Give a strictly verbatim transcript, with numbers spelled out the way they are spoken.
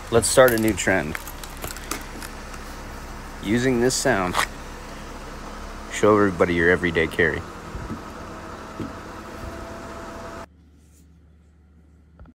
Let's start a new trend. Using this sound, show everybody your everyday carry.